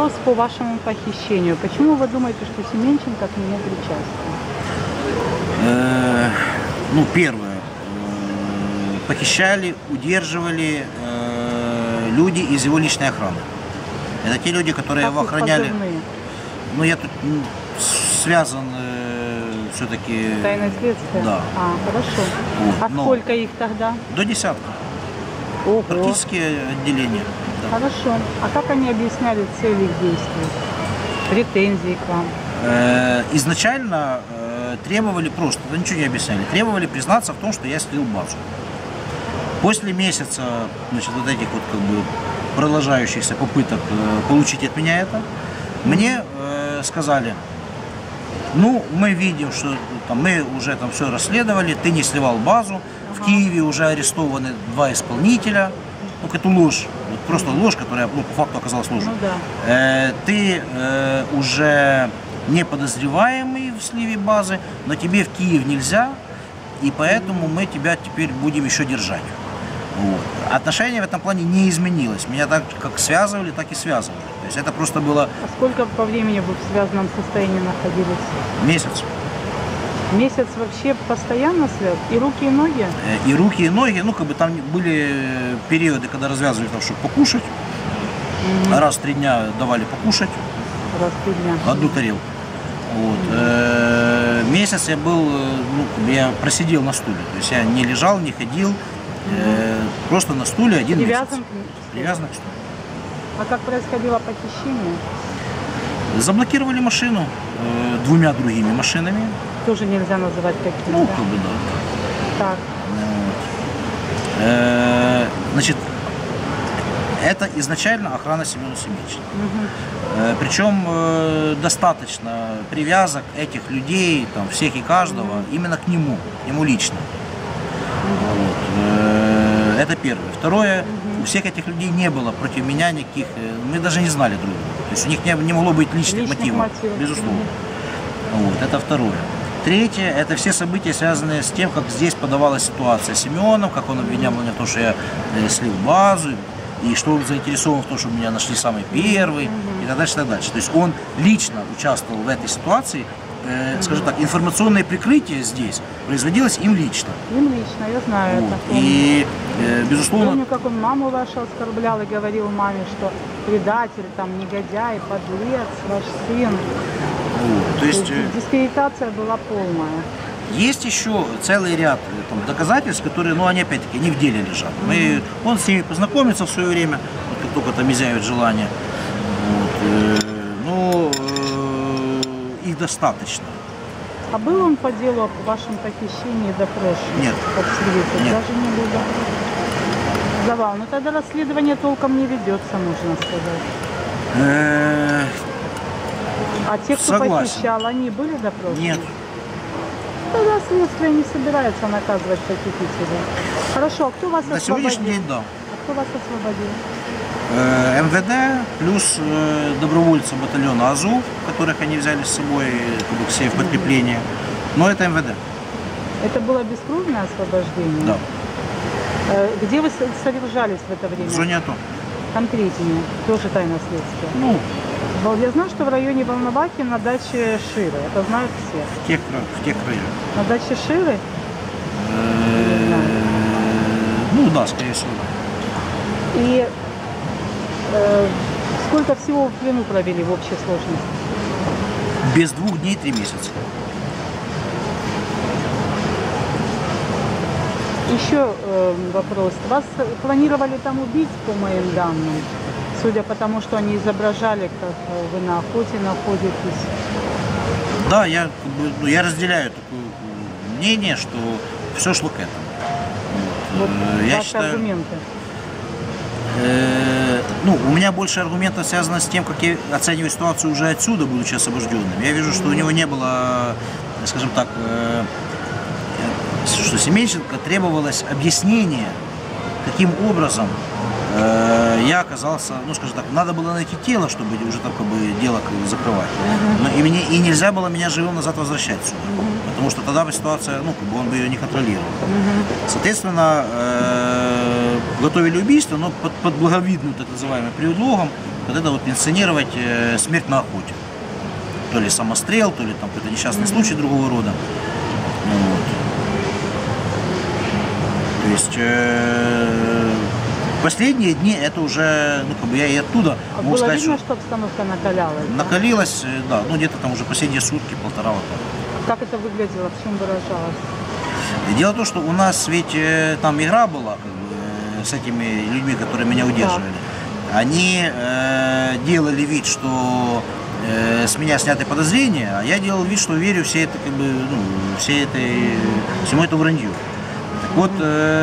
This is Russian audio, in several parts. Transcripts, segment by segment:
вопрос по вашему похищению. Почему вы думаете, что Семенченко к нему причастен? Ну, первое. Похищали, удерживали люди из его личной охраны. Это те люди, которые его охраняли. Позывные? Ну, я тут связан все-таки... Тайное следствие? Да. А, хорошо. Вот, А сколько их тогда? До десятка. Ого. Практически отделение. Да. Хорошо. А как они объясняли цели их действий? Претензии к вам? Изначально требовали просто, да ничего не объясняли, требовали признаться в том, что я слил базу. После месяца, значит, вот этих вот как бы продолжающихся попыток получить от меня это, мне сказали: ну, мы видим, что там, мы уже там все расследовали, ты не сливал базу, в Киеве уже арестованы 2 исполнителя. Ну, это ложь, вот просто ложь, которая по факту оказалась ложью. Ну, да. Ты уже не подозреваемый в сливе базы, но тебе в Киев нельзя, и поэтому мы тебя теперь будем еще держать. Вот. Отношение в этом плане не изменилось. Меня так как связывали, так и связывали. То есть это просто было... А сколько по времени вы в связанном состоянии находились? Месяц. Месяц вообще постоянно связан? И руки, и ноги? И руки, и ноги. Ну, как бы там были периоды, когда развязывали, там, чтобы покушать. Раз в 3 дня давали покушать. Раз в 3 дня. Одну тарелку. Вот. Месяц я был, ну, я просидел на стуле. То есть я не лежал, не ходил. Просто на стуле 1 Привязан месяц. Привязан к стулу. А как происходило похищение? Заблокировали машину 2 другими машинами. Тоже нельзя называть какими. Ну, да? как бы да. Так. Вот. Значит, это изначально охрана Семена Семенченко. Причем достаточно привязок этих людей, там, всех и каждого, именно к нему лично. Вот. Это первое. Второе, у всех этих людей не было против меня никаких, мы даже не знали друг друга. То есть у них не могло быть личных мотивов, безусловно. Вот. Это второе. Третье, это все события, связанные с тем, как здесь подавалась ситуация с Семеном, как он обвинял меня в том, что я слил базу, и что он заинтересован в том, чтобы меня нашли самый первый, и так дальше, и так дальше. То есть он лично участвовал в этой ситуации, скажем так, информационное прикрытие здесь производилось им лично. Им лично, я знаю Вот. это. И, безусловно... Помню, как он маму вашу оскорблял и говорил маме, что предатель, там, негодяй, подлец, ваш сын. Вот. То есть дискредитация была полная. есть еще целый ряд там, доказательств, которые, ну, они опять-таки не в деле лежат. Он с ними познакомится в свое время, вот, как только там изъявит желание. Вот. Но их достаточно. А был он по делу о вашем похищении допрошен? Нет. Как свидетель? Нет. Даже не было. Завал. Ну тогда расследование толком не ведется, можно сказать. А те, кто Согласен. похищал, они были допрошены? Нет. Тогда следствие не собирается наказывать похитителей. Хорошо, а кто вас На освободил? сегодняшний день, да. А кто вас освободил? МВД плюс добровольцы батальона Азов, которых они взяли с собой как бы, все в подкрепление. Но это МВД. Это было бескровное освобождение? Да. Где вы содержались в это время? В зоне АТО. Конкретнее, тоже тайное следствие. Ну, Я знаю, что в районе Волновахи на даче Ширы. Это знают все. в тех краях. На даче Ширы? Ну да, скорее всего. И сколько всего в плену провели в общей сложности? Без 2 дней 3 месяца. Еще вопрос. Вас планировали там убить, по моим данным? Судя по тому, что они изображали, как вы на охоте находитесь. Да, я разделяю такое мнение, что все шло к этому. Вот Я ваши считаю, аргументы. у меня больше аргументов связано с тем, как я оцениваю ситуацию уже отсюда, будучи освобожденным. Я вижу, что у него не было, скажем так, что Семенченко требовалось объяснение, каким образом я оказался, ну, скажем так, надо было найти тело, чтобы уже там как бы дело закрывать. Но и нельзя было меня живым назад возвращать сюда. Потому что тогда бы ситуация, ну, как бы он бы ее не контролировал. Соответственно, готовили убийство, но под благовидным, так называемым, предлогом, вот это вот инсценировать смерть на охоте. То ли самострел, то ли там какой-то несчастный случай другого рода. Вот. То есть последние дни это уже, ну, как бы я и оттуда могу было сказать, видно, что что обстановка накалялась? Да? накалилась, да, ну где-то там уже последние сутки, полтора вот так. Как это выглядело, в чем выражалось? Дело в том, что у нас ведь там игра была как бы, с этими людьми, которые меня удерживали. Они делали вид, что с меня сняты подозрения, а я делал вид, что верю всей этой, как бы, ну, всему этому вранью. Так вот,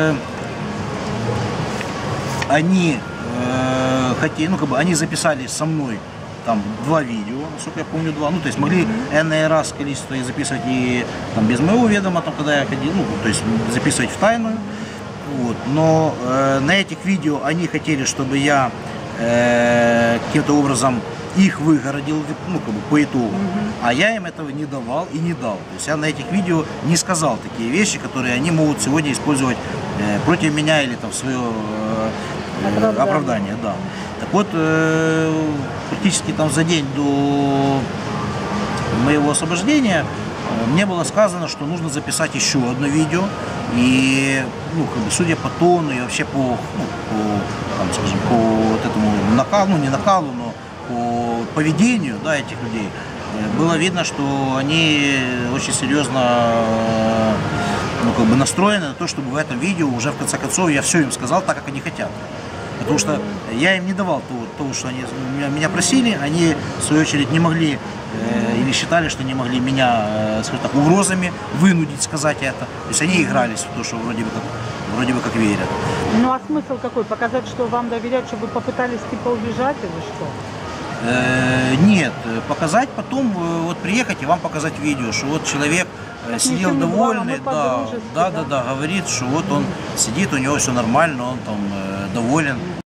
они хотели, ну, как бы, они записали со мной там 2 видео, насколько я помню, 2, ну, то есть могли энное раз количество их записывать и там без моего ведома, там, когда я ходил, ну, то есть записывать в тайную, вот, но на этих видео они хотели, чтобы я каким-то образом их выгородил, ну, как бы по итогу, а я им этого не давал и не дал. То есть я на этих видео не сказал такие вещи, которые они могут сегодня использовать против меня или там в свое оправдание, да. Так вот, практически там за день до моего освобождения мне было сказано, что нужно записать еще одно видео, и, ну, как бы, судя по тону и вообще по, ну, по, там, скажем, по вот этому накалу, ну, не накалу, но по поведению, да, этих людей, было видно, что они очень серьезно, ну, как бы настроены на то, чтобы в этом видео уже в конце концов я все им сказал так, как они хотят. Потому что я им не давал того, что они меня просили, они в свою очередь не могли или считали, что не могли меня, скажем так, угрозами вынудить сказать это. То есть они игрались в то, что вроде бы как верят. Ну а смысл какой? Показать, что вам доверяют, чтобы вы попытались типа убежать или что? Нет, показать потом, вот приехать и вам показать видео, что вот человек сидел довольный, да, говорит, что вот он сидит, у него все нормально, он там доволен.